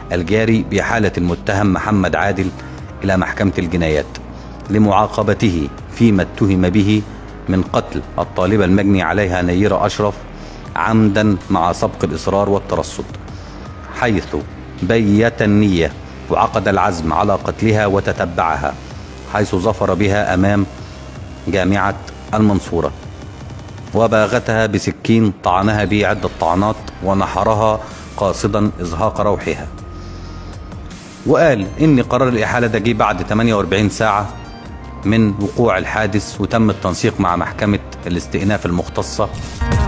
الجاري بإحالة المتهم محمد عادل إلى محكمة الجنايات لمعاقبته فيما اتهم به من قتل الطالبة المجني عليها نيرة أشرف عمدا مع سبق الإصرار والترصد، حيث بيت النية وعقد العزم على قتلها وتتبعها، حيث ظفر بها أمام جامعة المنصورة وباغتها بسكين طعنها به عدة طعنات ونحرها قاصدا إزهاق روحها. وقال إن قرار الإحالة ده جه بعد 48 ساعة من وقوع الحادث، وتم التنسيق مع محكمة الاستئناف المختصة